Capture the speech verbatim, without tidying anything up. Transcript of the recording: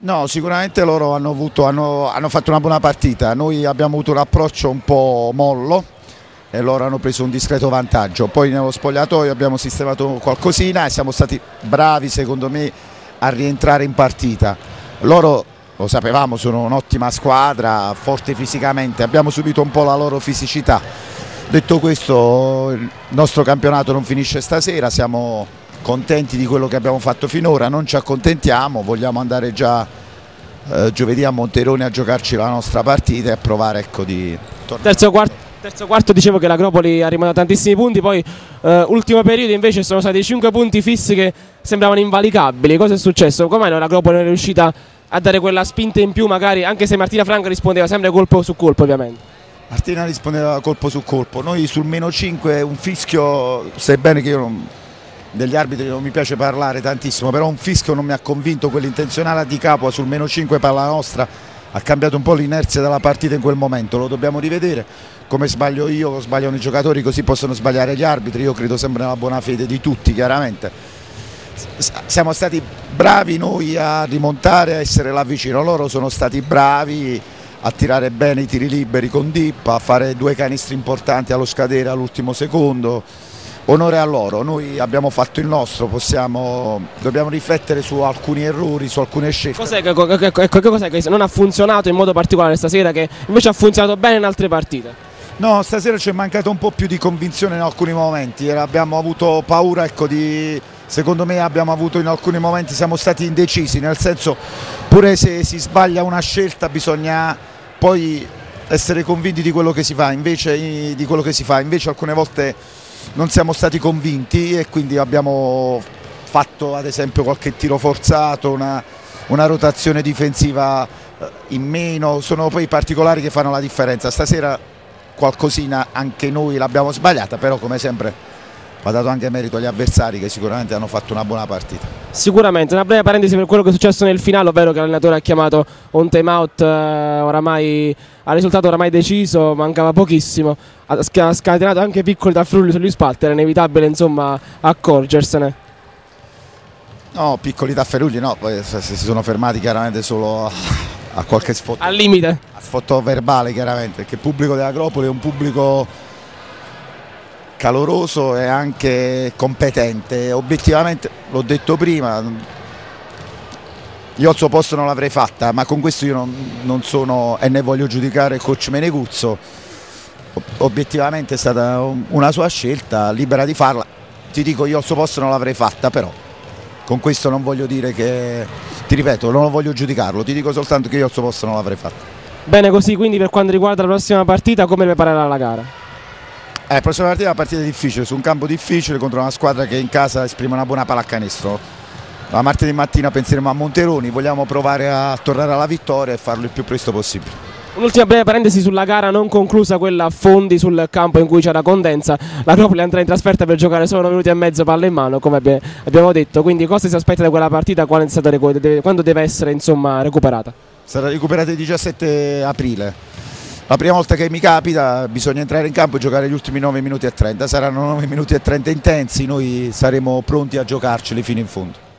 No, sicuramente loro hanno, avuto, hanno, hanno fatto una buona partita, noi abbiamo avuto un approccio un po' mollo e loro hanno preso un discreto vantaggio, poi nello spogliatoio abbiamo sistemato qualcosina e siamo stati bravi secondo me a rientrare in partita. Loro, lo sapevamo, sono un'ottima squadra, forte fisicamente, abbiamo subito un po' la loro fisicità. Detto questo, il nostro campionato non finisce stasera, siamo contenti di quello che abbiamo fatto finora, non ci accontentiamo, vogliamo andare già eh, giovedì a Monterone a giocarci la nostra partita e provare, ecco, di tornare. Terzo quarto, terzo quarto dicevo che l'Agropoli ha rimandato tantissimi punti, poi eh, ultimo periodo invece sono stati cinque punti fissi che sembravano invalicabili. Cosa è successo? Come mai l'Agropoli non è riuscita a dare quella spinta in più, magari, anche se Martina Franca rispondeva sempre colpo su colpo ovviamente? Martina rispondeva colpo su colpo, noi sul meno cinque un fischio, sebbene che io non, degli arbitri non mi piace parlare tantissimo, però un fischio non mi ha convinto, quell'intenzionale di Capua sul meno cinque per la nostra ha cambiato un po' l'inerzia della partita in quel momento, lo dobbiamo rivedere, come sbaglio io, sbagliano i giocatori, così possono sbagliare gli arbitri, io credo sempre nella buona fede di tutti chiaramente. Siamo stati bravi noi a rimontare, a essere là vicino, loro sono stati bravi a tirare bene i tiri liberi con Dip, a fare due canestri importanti allo scadere all'ultimo secondo. Onore a loro, noi abbiamo fatto il nostro, possiamo, dobbiamo riflettere su alcuni errori, su alcune scelte. Cos'è che, che, che, che, cos'è che non ha funzionato in modo particolare stasera che invece ha funzionato bene in altre partite? No, stasera ci è mancato un po' più di convinzione in alcuni momenti, abbiamo avuto paura, ecco, di, secondo me abbiamo avuto in alcuni momenti, siamo stati indecisi, nel senso pure se si sbaglia una scelta bisogna poi essere convinti di quello che si fa, invece, di quello che si fa, invece alcune volte non siamo stati convinti e quindi abbiamo fatto ad esempio qualche tiro forzato, una, una rotazione difensiva in meno, sono poi i particolari che fanno la differenza. Stasera qualcosina anche noi l'abbiamo sbagliata, però come sempre va dato anche merito agli avversari che sicuramente hanno fatto una buona partita. Sicuramente, una breve parentesi per quello che è successo nel finale, ovvero che l'allenatore ha chiamato un time out eh, oramai al risultato oramai deciso, mancava pochissimo, ha scatenato anche piccoli tafferugli sugli spalti, era inevitabile insomma accorgersene. No, piccoli tafferugli no, poi si sono fermati chiaramente solo a, a qualche sfotto. Al limite. A sfotto verbale chiaramente, perché il pubblico dell'Agropoli è un pubblico caloroso e anche competente, obiettivamente l'ho detto prima, io al suo posto non l'avrei fatta, ma con questo io non, non sono e ne voglio giudicare il coach Meneguzzo, obiettivamente è stata una sua scelta, libera di farla, ti dico io al suo posto non l'avrei fatta, però con questo non voglio dire che, ti ripeto, non voglio giudicarlo, ti dico soltanto che io al suo posto non l'avrei fatta. Bene così, quindi per quanto riguarda la prossima partita, come preparerà la gara? Eh, la prossima partita è una partita difficile, su un campo difficile contro una squadra che in casa esprime una buona pallacanestro. La martedì mattina penseremo a Monteroni, vogliamo provare a tornare alla vittoria e farlo il più presto possibile. Un'ultima breve parentesi sulla gara non conclusa, quella a Fondi sul campo in cui c'era condensa. L'Agropoli andrà in trasferta per giocare solo nove minuti e mezzo palla in mano, come abbiamo detto, quindi cosa si aspetta da quella partita, quando deve essere insomma recuperata? Sarà recuperata il diciassette aprile. La prima volta che mi capita bisogna entrare in campo e giocare gli ultimi nove minuti e trenta, saranno nove minuti e trenta intensi, noi saremo pronti a giocarceli fino in fondo.